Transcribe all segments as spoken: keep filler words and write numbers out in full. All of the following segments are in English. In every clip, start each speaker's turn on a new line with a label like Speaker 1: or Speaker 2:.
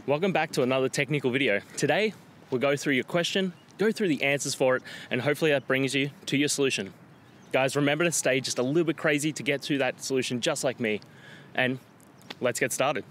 Speaker 1: Welcome back to another technical video. Today, we'll go through your question, go through the answers for it, and hopefully that brings you to your solution. Guys, remember to stay just a little bit crazy to get to that solution just like me. And let's get started.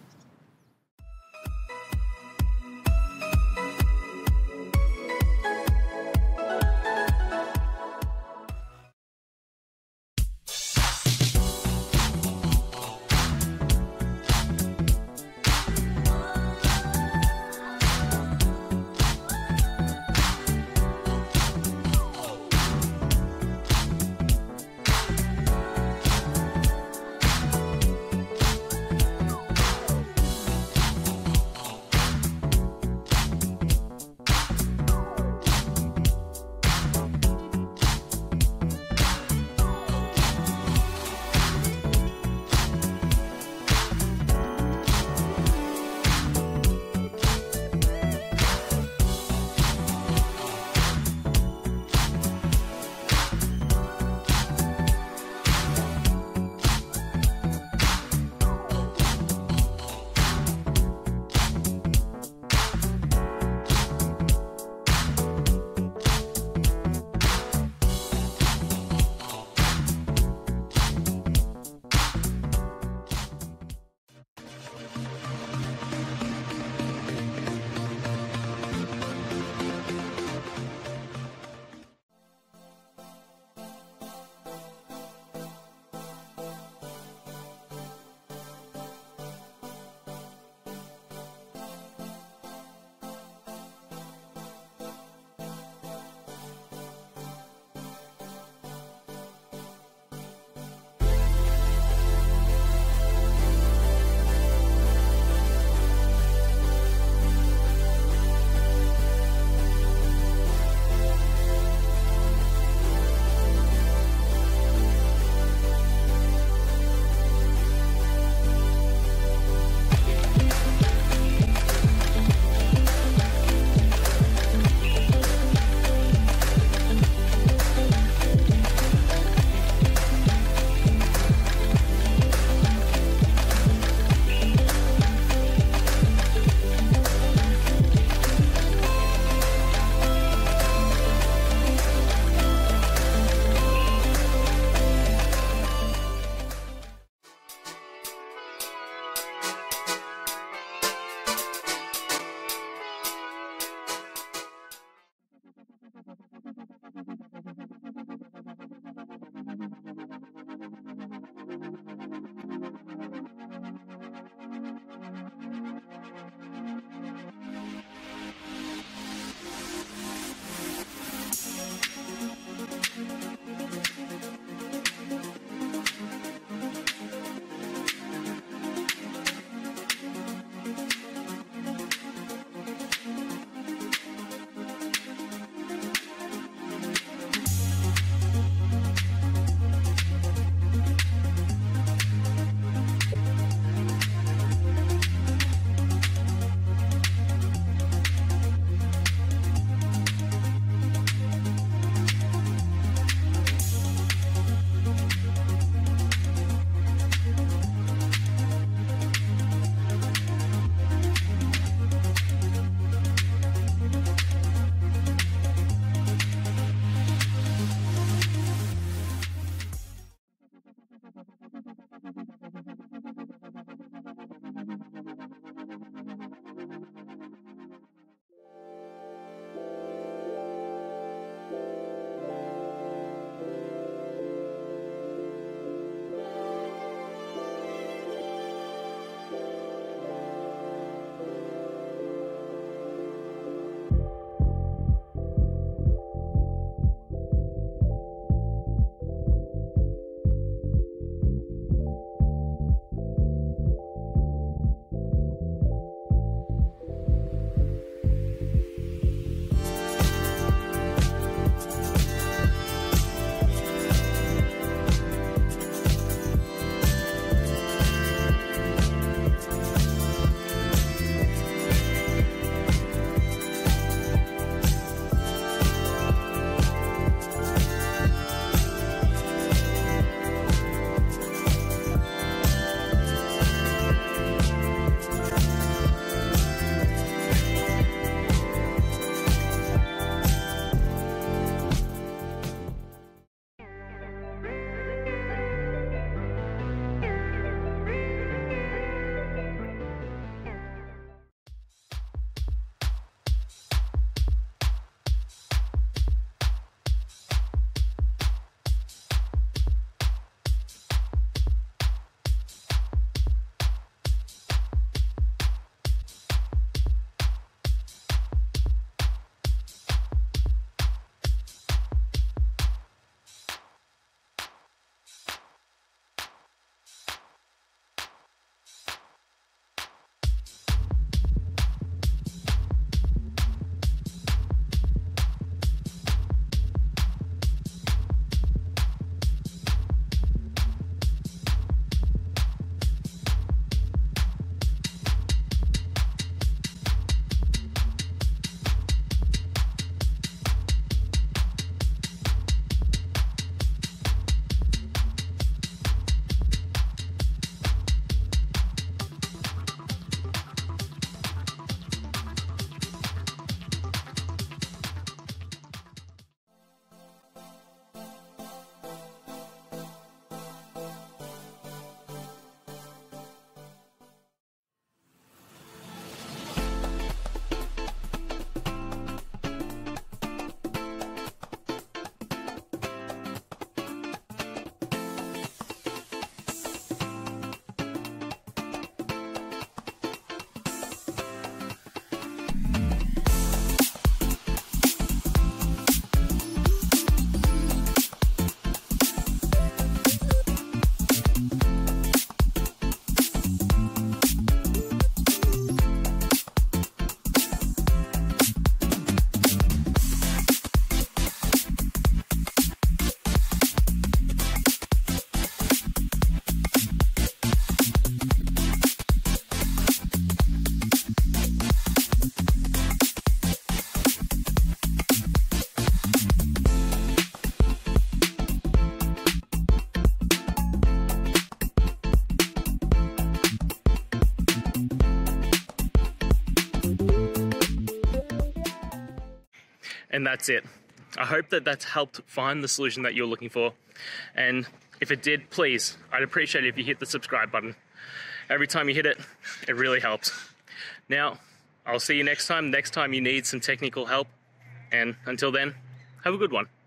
Speaker 1: And that's it. I hope that that's helped find the solution that you're looking for. And if it did, please, I'd appreciate it if you hit the subscribe button. Every time you hit it, it really helps. Now, I'll see you next time, next time you need some technical help. And until then, have a good one.